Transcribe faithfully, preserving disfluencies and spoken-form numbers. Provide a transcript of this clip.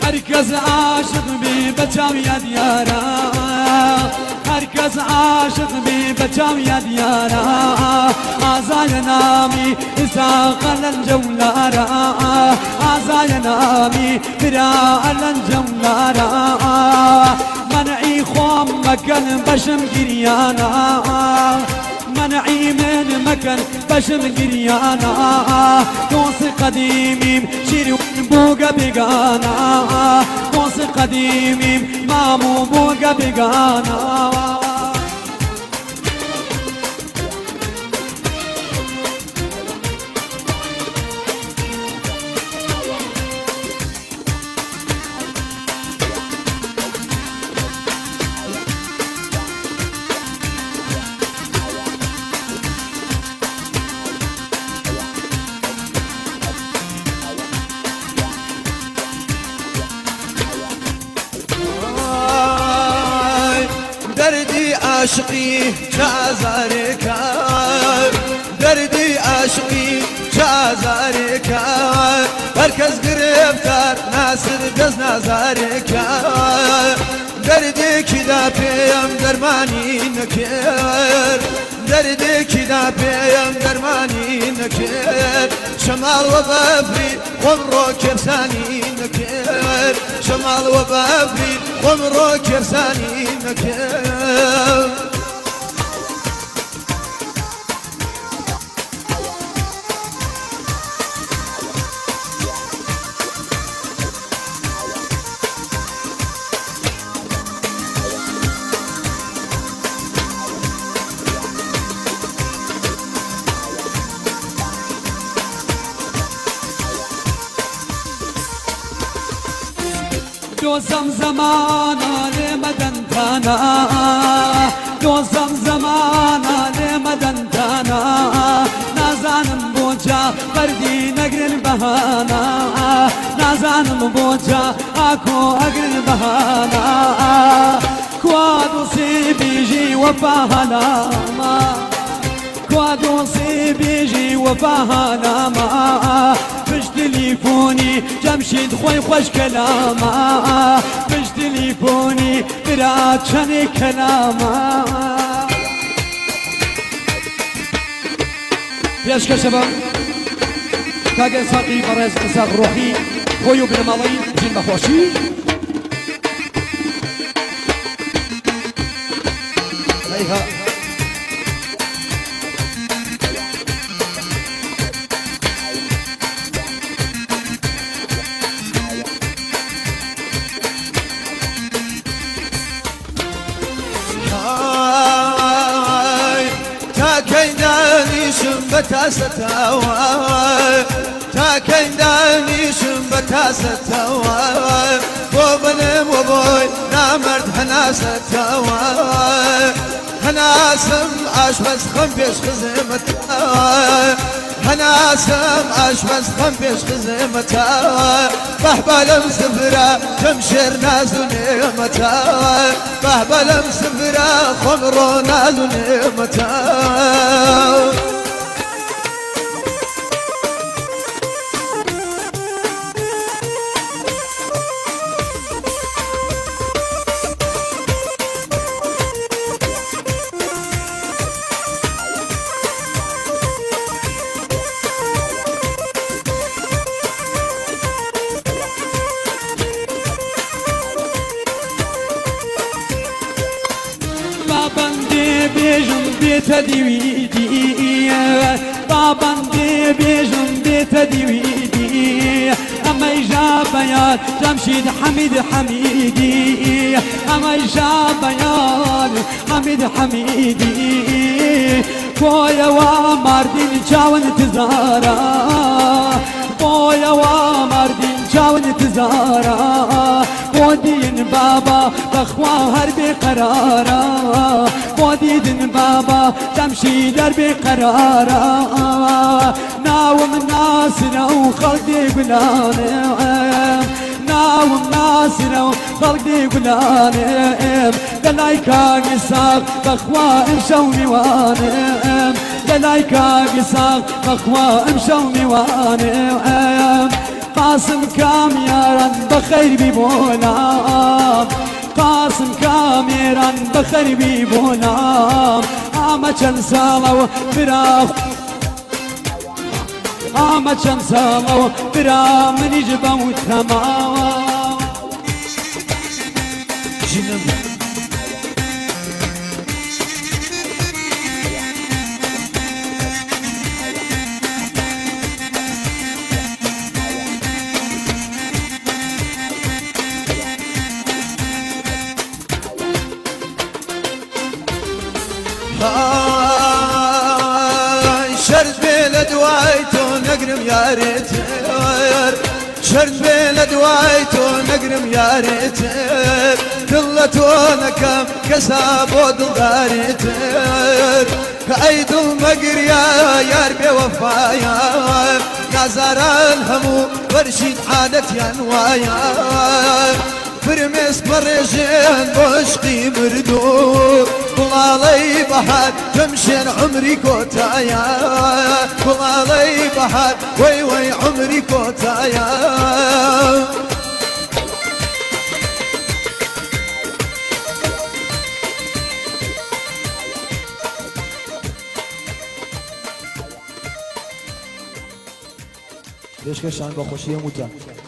هركز عاشق بي بچاو يا ديارا هركز عاشق بي بچاو يا ديارا آزاي نامي إساق للجولارا آزاي نامي براء للجولارا منعي خوام مكان بشم جريانا منعي من مكان بشم جريانا دوس قديمي شيري بوغا بيغانا دوس قديمي مامو بوغا بيغانا دردي عاشقي جازارك دردي عاشقي جازارك هركز قربتر ناصر دز نازارك دردي كدا بيم درماني نكر دردي كدا بيم درماني نكر شمال وبابري ومرو كرساني نكر شمال وبابري ومرو كرساني نكر دوزم زمانا لمدن تانا دوزم زمانا لمدن تانا نازانم بوجا فردي نقر البهانا نازانم بوجا اكو اقر البهانا كوادو سيبيجي وفاهنا كوادو سيبيجي وفاهنا ما فش تليفوني جمشيد خوي خوش كلاما فش تليفوني برات شني كلاما بيش كشباب كاقل ساقي برز مساق روحي خويو بن مالي جن بخوشي هيها بتاستوا تاكين داني شم بتاستوا بوبنم وبوي نامرد هناستوا هناسم عاش بس خم بيش خزمتها هناسم عاش بس خم بيش خزمتها بهبلم سفرة تمشير ناز ونعمتها بهبلم سفرة خمرو ناز ونعمتها بيجم بيت ديويدي بابا دي بيجم بيت ديويدي اما يجاب يا جمشيد حميد حميدي اما يجاب يا حميد حميدي بويا ومردين جاون تزارا بويا ومردين جاون تزارا بودين بابا بخوا هر بقرارا بودين بابا تمشي در بقرارا ناوم ناصر وخلقي قلانم ناوم ناصر وخلقي قلانم دلايكا قصاق بخوا امشوني وانم دلايكا قصاق بخوا امشوني وانم قاسم كاميرا بخير ببولام قاسم كاميرا بخير ببولام اما چند ساڵەوە برا اما چند ساڵەوە برا منیش بەو تەماوە شرد بين دوايتو نقرم يا ريتر شرد بين دوايتو نقرم يا ريتر دلتونا كم كساب ودغاريتر كأيد المقر يا ياربي وفايا نازار الهمو ورشيد عادت يا نوايا فرمس برجين بشقي مردو بلالي بحر تمشين عمري كوتايا بلالي بحر وي وي عمري كوتايا ليش كشان بخوشيه موتا